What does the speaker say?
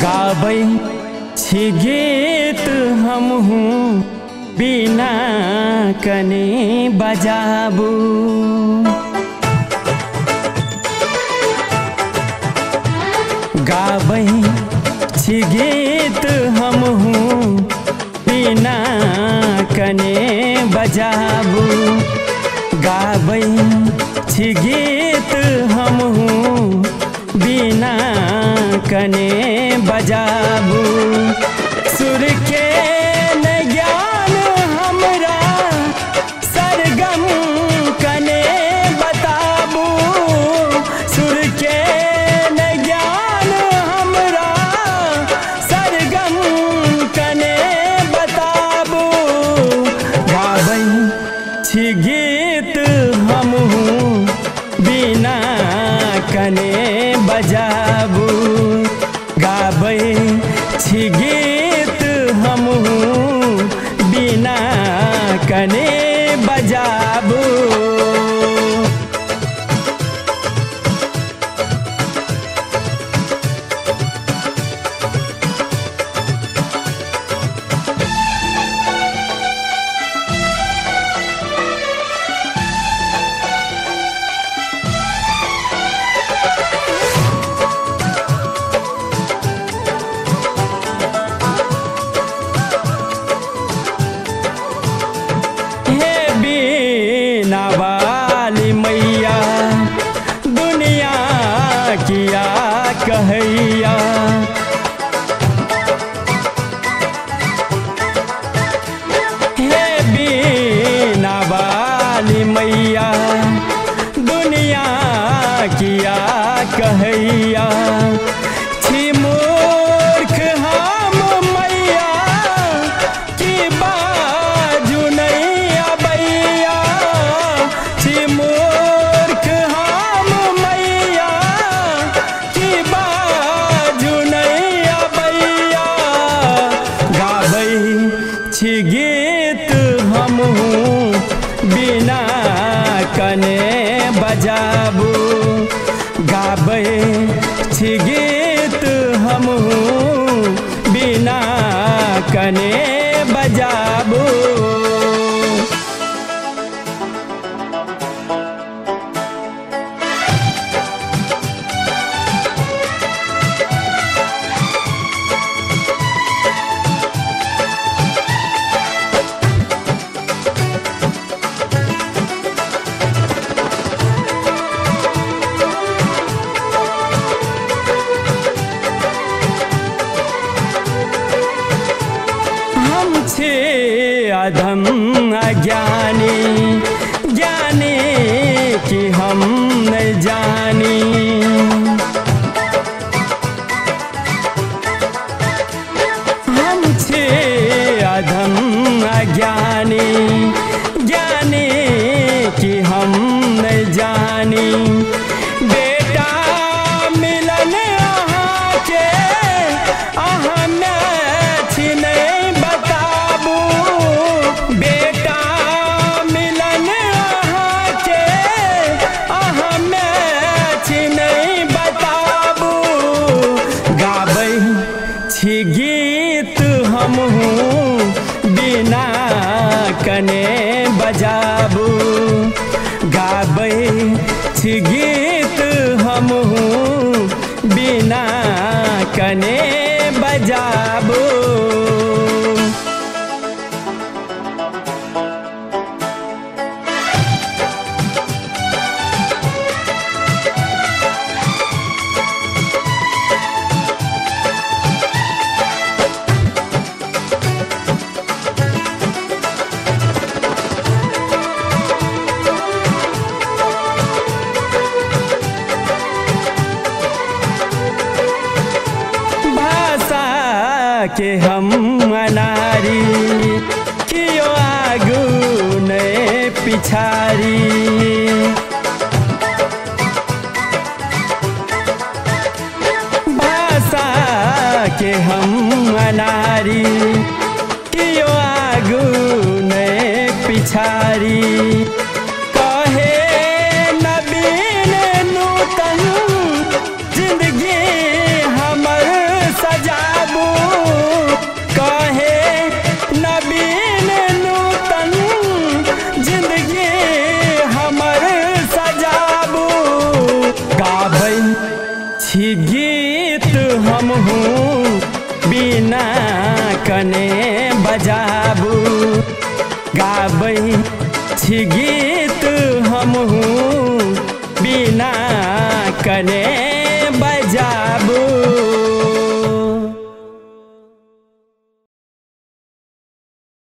गाबै छी गीत हमहू बिना कने बजाबू। गाबै छी गीत हमहू बिना कने बजाबू। गाबै छी गीत हमहू बिना कने बजाबू। सुर के न ज्ञान हमरा सरगम कने बताबू। सुर के न ज्ञान हमरा सरगम कने बताबू। गाबै छी गीत हमहू बिना कने बजाबू। गाबै छी गीत हमहू बिना कने बजाबू। वाली मैया दुनिया किया कहैया। हे बीना वाली मैया दुनिया किया कहैया। छी मूर्ख हम मैया की बाजू नहीं अबैया। छी मूर्ख हम मैया की बाजू नहीं अबैया। गाबै छी गीत हमहू बिना कने बजाबू। गाबै छी गीत हमहू बिना कने बजाबू। छे अधम अज्ञानी ज्ञानी कि हम न जानी। हम छे अधम अज्ञानी ज्ञानी कि हम न जानी। बेटा मिलन अहाँ के अहाँ छी नहीं बताबू। बेटा मिलन अहाँ के अहाँ छी नहीं बताबू। गाबै छी गीत हमहू बिना कने बजाबू। गाबै छी गीत हमहू बिना कने बजाबू। के हम अनारी कियो आगू ने पिछारी। भाषा के हम अनारी कियो आगू ने पिछारी। कहे नवीन नूतन जिंदगी हमर सजा कने बजाबू